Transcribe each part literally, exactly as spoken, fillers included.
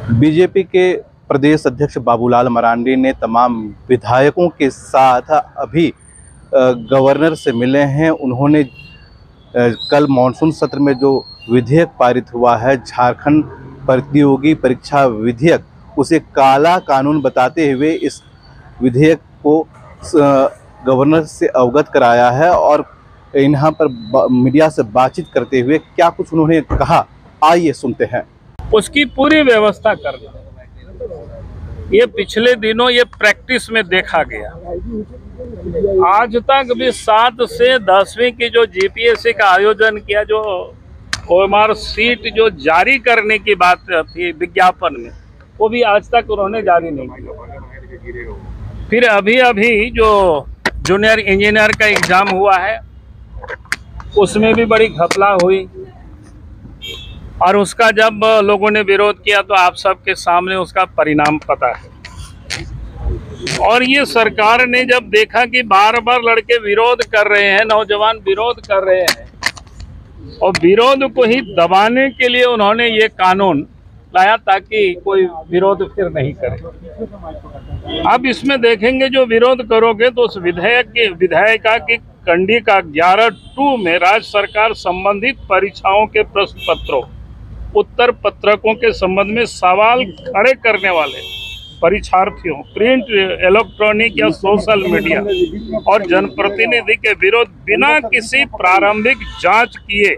BJP के प्रदेश अध्यक्ष बाबूलाल मरांडी ने तमाम विधायकों के साथ अभी गवर्नर से मिले हैं। उन्होंने कल मानसून सत्र में जो विधेयक पारित हुआ है, झारखंड प्रतियोगी परीक्षा विधेयक, उसे काला कानून बताते हुए इस विधेयक को गवर्नर से अवगत कराया है। और यहाँ पर मीडिया से बातचीत करते हुए क्या कुछ उन्होंने कहा, आइए सुनते हैं। उसकी पूरी व्यवस्था करना, ये पिछले दिनों ये प्रैक्टिस में देखा गया। आज तक भी सात से दसवीं की जो जीपीएससी का आयोजन किया, जो ओएमआर सीट जो जारी करने की बात थी विज्ञापन में, वो भी आज तक उन्होंने जारी नहीं किया। फिर अभी अभी जो जूनियर इंजीनियर का एग्जाम हुआ है, उसमें भी बड़ी घपला हुई और उसका जब लोगों ने विरोध किया तो आप सबके सामने उसका परिणाम पता है। और ये सरकार ने जब देखा कि बार बार लड़के विरोध कर रहे हैं, नौजवान विरोध कर रहे हैं, और विरोध को ही दबाने के लिए उन्होंने ये कानून लाया ताकि कोई विरोध फिर नहीं करे। अब इसमें देखेंगे जो विरोध करोगे तो उस विधेयक के विधायिका की कंडिका ग्यारह टू में राज्य सरकार संबंधित परीक्षाओं के प्रश्न पत्रों, उत्तर पत्रकों के संबंध में सवाल खड़े करने वाले परीक्षार्थियों, प्रिंट, इलेक्ट्रॉनिक या सोशल मीडिया और जनप्रतिनिधि के विरोध बिना किसी प्रारंभिक जांच किए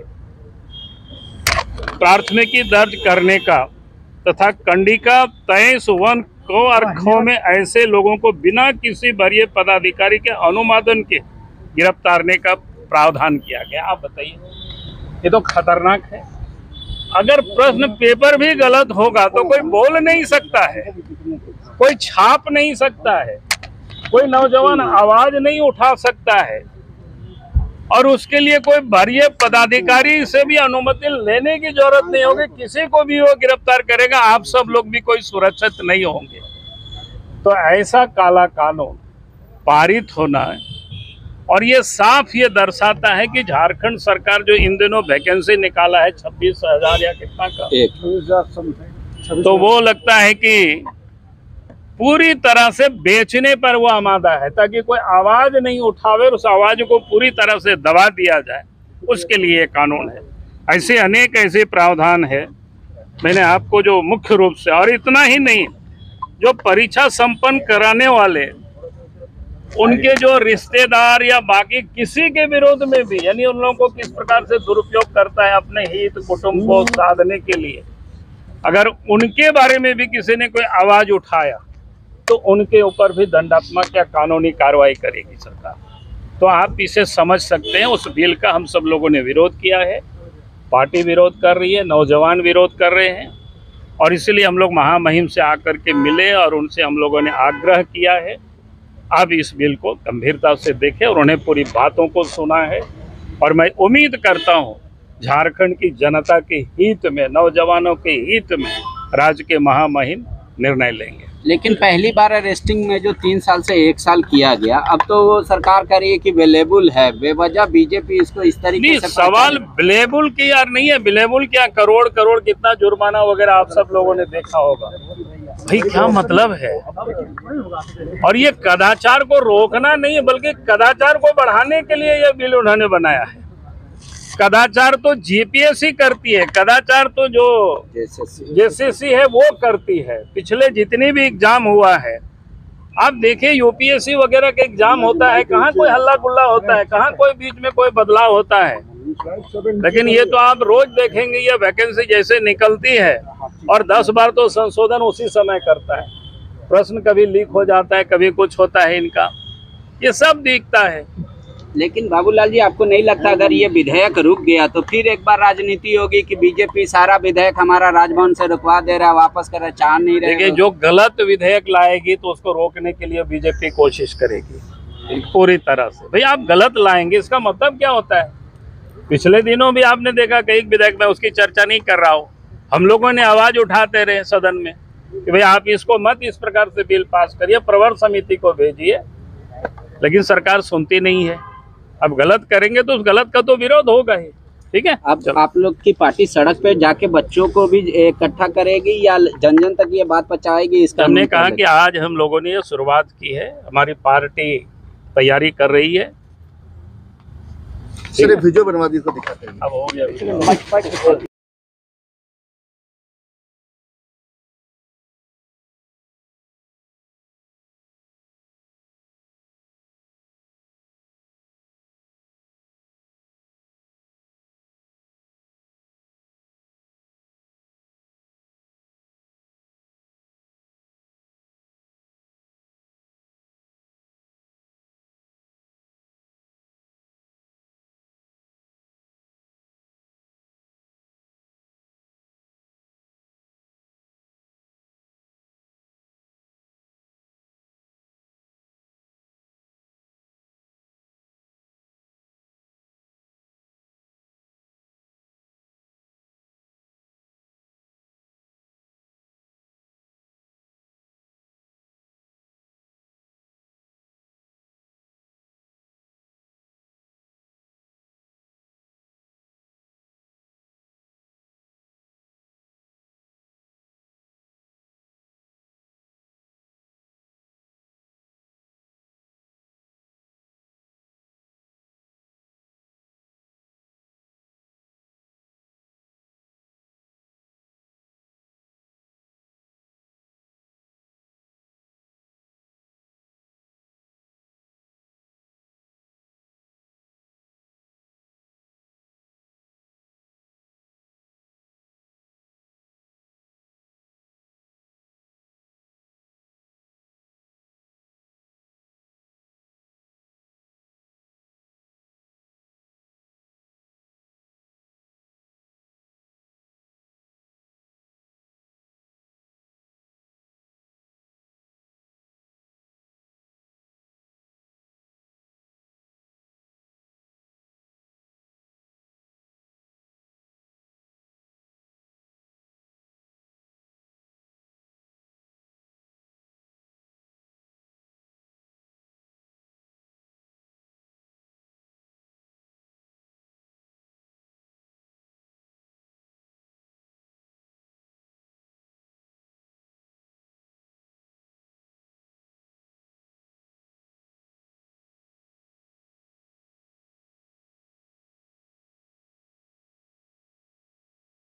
प्राथमिकी दर्ज करने का तथा कंडिका तेईस वन को और खो में ऐसे लोगों को बिना किसी वरीय पदाधिकारी के अनुमोदन के गिरफ्तारने का प्रावधान किया गया। आप बताइए, ये तो खतरनाक है। अगर प्रश्न पेपर भी गलत होगा तो कोई बोल नहीं सकता है, कोई छाप नहीं सकता है, कोई नौजवान आवाज नहीं उठा सकता है, और उसके लिए कोई वरीय पदाधिकारी से भी अनुमति लेने की जरूरत नहीं होगी। किसी को भी वो गिरफ्तार करेगा, आप सब लोग भी कोई सुरक्षित नहीं होंगे। तो ऐसा काला कानून पारित होना है, और ये साफ ये दर्शाता है कि झारखंड सरकार जो इन दिनों वैकेंसी निकाला है छब्बीस हजार या कितना का, एक, तो वो लगता है कि पूरी तरह से बेचने पर वो आमादा है, ताकि कोई आवाज नहीं उठावे, उस आवाज को पूरी तरह से दबा दिया जाए, उसके लिए ये कानून है। ऐसे अनेक ऐसे प्रावधान है। मैंने आपको जो मुख्य रूप से, और इतना ही नहीं, जो परीक्षा संपन्न कराने वाले उनके जो रिश्तेदार या बाकी किसी के विरोध में भी, यानी उन लोगों को किस प्रकार से दुरुपयोग करता है अपने हित कुटुंब को साधने के लिए, अगर उनके बारे में भी किसी ने कोई आवाज उठाया तो उनके ऊपर भी दंडात्मक या कानूनी कार्रवाई करेगी सरकार। तो आप इसे समझ सकते हैं। उस बिल का हम सब लोगों ने विरोध किया है, पार्टी विरोध कर रही है, नौजवान विरोध कर रहे हैं, और इसलिए हम लोग महामहिम से आकर के मिले और उनसे हम लोगों ने आग्रह किया है अब इस बिल को गंभीरता से देखें, और उन्हें पूरी बातों को सुना है। और मैं उम्मीद करता हूं झारखंड की जनता के हित में, नौजवानों के हित में राज्य के महामहिम निर्णय लेंगे। लेकिन पहली बार अरेस्टिंग में जो तीन साल से एक साल किया गया, अब तो वो सरकार कह रही है कि अवेलेबल है, बेवजह बीजेपी इसको इस तरीके से। सवाल अवेलेबल की यार नहीं है, अवेलेबल क्या, करोड़ करोड़ कितना जुर्माना वगैरह आप सब लोगों ने देखा होगा। भाई क्या मतलब है? और ये कदाचार को रोकना नहीं है, बल्कि कदाचार को बढ़ाने के लिए ये बिल उन्होंने बनाया है। कदाचार तो जीपीएससी करती है, कदाचार तो जो जेसीसी है वो करती है। पिछले जितनी भी एग्जाम हुआ है, आप देखिए यूपीएससी वगैरह का एग्जाम होता है, कहाँ कोई हल्ला गुल्ला होता है, कहाँ कोई बीच में कोई बदलाव होता है। लेकिन ये तो आप रोज देखेंगे, ये वैकेंसी जैसे निकलती है और दस बार तो संशोधन उसी समय करता है। प्रश्न कभी लीक हो जाता है, कभी कुछ होता है, इनका ये सब दिखता है। लेकिन बाबूलाल जी, आपको नहीं लगता अगर ये विधेयक रुक गया तो फिर एक बार राजनीति होगी कि बीजेपी सारा विधेयक हमारा राजभवन से रुकवा दे रहा है, वापस कर रहा, चाह नहीं रहे? देखिए, जो गलत विधेयक लाएगी तो उसको रोकने के लिए बीजेपी कोशिश करेगी पूरी तरह से। भाई आप गलत लाएंगे, इसका मतलब क्या होता है? पिछले दिनों भी आपने देखा कई विधेयक में, उसकी चर्चा नहीं कर रहा हूँ, हम लोगों ने आवाज उठाते रहे सदन में कि भाई आप इसको मत इस प्रकार से बिल पास करिए, प्रवर समिति को भेजिए, लेकिन सरकार सुनती नहीं है। अब गलत करेंगे तो उस गलत का तो विरोध होगा ही। ठीक है। अब आप लोग की पार्टी सड़क पे जाके बच्चों को भी इकट्ठा करेगी या जन जन तक ये बात पहुंचाएगी? इसका हमने कहा कि आज हम लोगों ने ये शुरुआत की है, हमारी पार्टी तैयारी कर रही है। सिर्फ वीडियो बनवा दी तो दिखाते हैं। अब हो गया।